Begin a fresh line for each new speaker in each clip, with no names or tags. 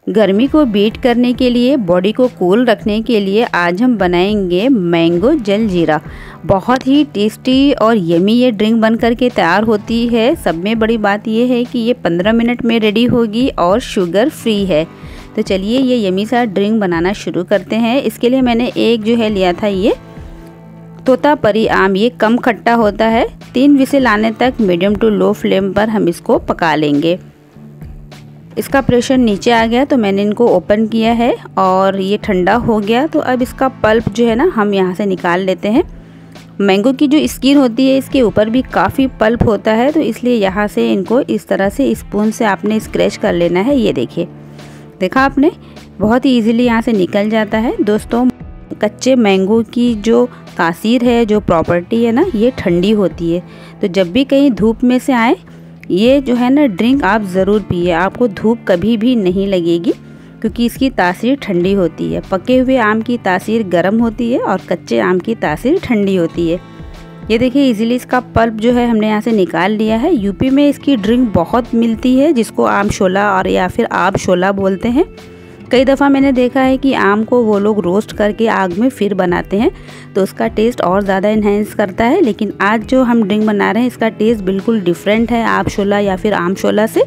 गर्मी को बीट करने के लिए, बॉडी को कूल रखने के लिए आज हम बनाएंगे मैंगो जल जीरा। बहुत ही टेस्टी और यमी ये ड्रिंक बन करके तैयार होती है। सब में बड़ी बात ये है कि ये 15 मिनट में रेडी होगी और शुगर फ्री है। तो चलिए ये यमी सा ड्रिंक बनाना शुरू करते हैं। इसके लिए मैंने एक जो है लिया था ये तोतापरी आम। ये कम खट्टा होता है। 3 विसिल आने तक मीडियम टू लो फ्लेम पर हम इसको पका लेंगे। इसका प्रेशर नीचे आ गया तो मैंने इनको ओपन किया है और ये ठंडा हो गया। तो अब इसका पल्प जो है ना हम यहाँ से निकाल लेते हैं। मैंगो की जो स्किन होती है इसके ऊपर भी काफ़ी पल्प होता है, तो इसलिए यहाँ से इनको इस तरह से स्पून से आपने स्क्रैच कर लेना है। ये देखिए, देखा आपने, बहुत ही ईजिली यहाँ से निकल जाता है। दोस्तों, कच्चे मैंगो की जो तासीर है, जो प्रॉपर्टी है ना, ये ठंडी होती है। तो जब भी कहीं धूप में से आए, ये जो है ना ड्रिंक आप ज़रूर पिए। आपको धूप कभी भी नहीं लगेगी क्योंकि इसकी तासीर ठंडी होती है। पके हुए आम की तासीर गर्म होती है और कच्चे आम की तासीर ठंडी होती है। ये देखिए, इजीली इसका पल्प जो है हमने यहाँ से निकाल लिया है। यूपी में इसकी ड्रिंक बहुत मिलती है, जिसको आम शोला और या फिर आब शोला बोलते हैं। कई दफ़ा मैंने देखा है कि आम को वो लोग रोस्ट करके आग में फिर बनाते हैं, तो उसका टेस्ट और ज़्यादा इन्हेंस करता है। लेकिन आज जो हम ड्रिंक बना रहे हैं इसका टेस्ट बिल्कुल डिफरेंट है आब शोला या फिर आम शोला से।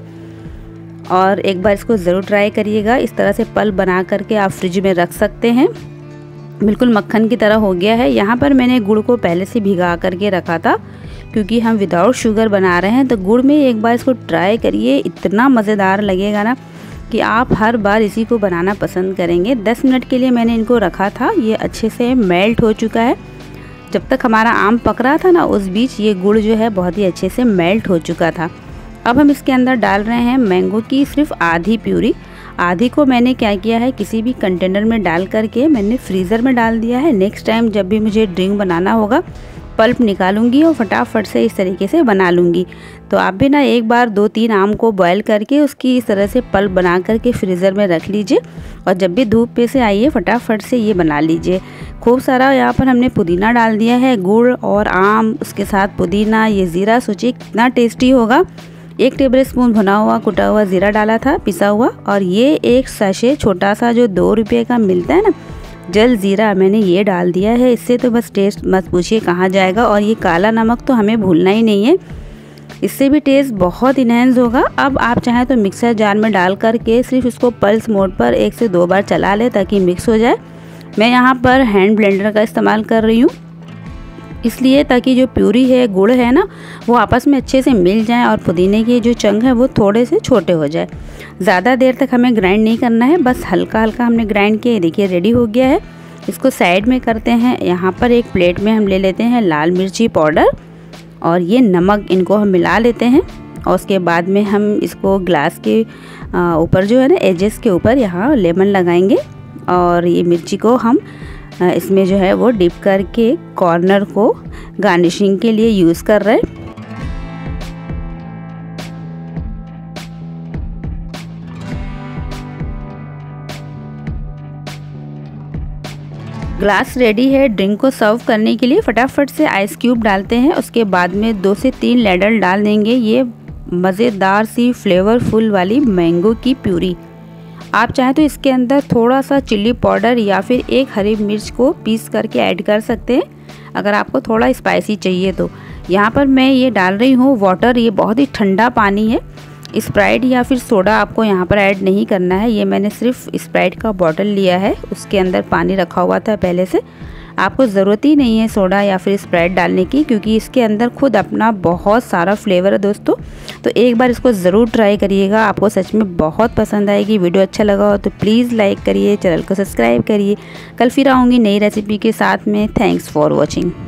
और एक बार इसको ज़रूर ट्राई करिएगा। इस तरह से पल्प बना करके आप फ्रिज में रख सकते हैं। बिल्कुल मक्खन की तरह हो गया है। यहाँ पर मैंने गुड़ को पहले से भिगा करके रखा था क्योंकि हम विदाउट शुगर बना रहे हैं। तो गुड़ में एक बार इसको ट्राई करिए, इतना मज़ेदार लगेगा ना कि आप हर बार इसी को बनाना पसंद करेंगे। 10 मिनट के लिए मैंने इनको रखा था। ये अच्छे से मेल्ट हो चुका है। जब तक हमारा आम पक रहा था ना, उस बीच ये गुड़ जो है बहुत ही अच्छे से मेल्ट हो चुका था। अब हम इसके अंदर डाल रहे हैं मैंगो की सिर्फ आधी प्यूरी। आधी को मैंने क्या किया है, किसी भी कंटेनर में डाल करके मैंने फ्रीज़र में डाल दिया है। नेक्स्ट टाइम जब भी मुझे ड्रिंक बनाना होगा, पल्प निकालूंगी और फटाफट से इस तरीके से बना लूँगी। तो आप भी ना एक बार 2-3 आम को बॉयल करके उसकी इस तरह से पल्प बना करके फ्रीज़र में रख लीजिए और जब भी धूप पे से आइए फटाफट से ये बना लीजिए। खूब सारा यहाँ पर हमने पुदीना डाल दिया है, गुड़ और आम, उसके साथ पुदीना, ये ज़ीरा, सोचिए कितना टेस्टी होगा। 1 टेबल स्पून भुना हुआ कुटा हुआ ज़ीरा डाला था, पिसा हुआ। और ये एक सैशे छोटा सा जो 2 रुपये का मिलता है ना जल ज़ीरा, मैंने ये डाल दिया है। इससे तो बस टेस्ट मत पूछिए कहाँ जाएगा। और ये काला नमक तो हमें भूलना ही नहीं है, इससे भी टेस्ट बहुत इन्हेंस होगा। अब आप चाहें तो मिक्सर जार में डाल करके सिर्फ इसको पल्स मोड पर 1 से 2 बार चला लें ताकि मिक्स हो जाए। मैं यहाँ पर हैंड ब्लेंडर का इस्तेमाल कर रही हूँ, इसलिए ताकि जो प्यूरी है, गुड़ है ना, वो आपस में अच्छे से मिल जाए और पुदीने के जो चंक हैं वो थोड़े से छोटे हो जाए। ज़्यादा देर तक हमें ग्राइंड नहीं करना है, बस हल्का हल्का हमने ग्राइंड किया। देखिए रेडी हो गया है। इसको साइड में करते हैं। यहाँ पर एक प्लेट में हम ले लेते हैं लाल मिर्ची पाउडर और ये नमक, इनको हम मिला लेते हैं। और उसके बाद में हम इसको ग्लास के ऊपर जो है ना एजेस के ऊपर यहाँ लेमन लगाएंगे और ये मिर्ची को हम इसमें जो है वो डिप करके कॉर्नर को गार्निशिंग के लिए यूज़ कर रहे हैं। ग्लास रेडी है ड्रिंक को सर्व करने के लिए। फटाफट से आइस क्यूब डालते हैं। उसके बाद में 2 से 3 लैडल डाल देंगे ये मज़ेदार सी फ्लेवरफुल वाली मैंगो की प्यूरी। आप चाहें तो इसके अंदर थोड़ा सा चिल्ली पाउडर या फिर 1 हरी मिर्च को पीस करके ऐड कर सकते हैं अगर आपको थोड़ा स्पाइसी चाहिए तो। यहाँ पर मैं ये डाल रही हूँ वाटर। ये बहुत ही ठंडा पानी है। स्प्राइट या फिर सोडा आपको यहाँ पर ऐड नहीं करना है। ये मैंने सिर्फ स्प्राइट का बॉटल लिया है, उसके अंदर पानी रखा हुआ था पहले से। आपको ज़रूरत ही नहीं है सोडा या फिर स्प्राइट डालने की क्योंकि इसके अंदर खुद अपना बहुत सारा फ्लेवर है दोस्तों। तो एक बार इसको ज़रूर ट्राई करिएगा, आपको सच में बहुत पसंद आएगी। वीडियो अच्छा लगा हो तो प्लीज़ लाइक करिए, चैनल को सब्सक्राइब करिए। कल फिर आऊँगी नई रेसिपी के साथ में। Thanks for watching.